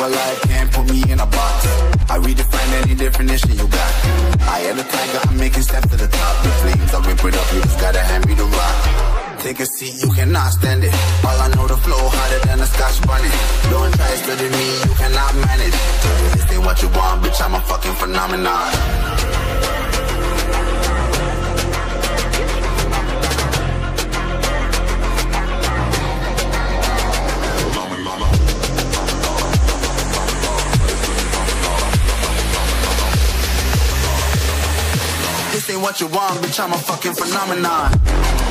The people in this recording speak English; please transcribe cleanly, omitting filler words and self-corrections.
life, can't put me in a box. I redefine any definition you got. I am the tiger, I'm making steps to the top. The flames, I rip it up, you just gotta hand me the rock. Take a seat, you cannot stand it. All I know, the flow harder than a Scotch bonnet. Don't try studying me, you cannot manage. This ain't what you want, bitch, I'm a fucking phenomenon. This ain't what you want, bitch, I'm a fucking phenomenon.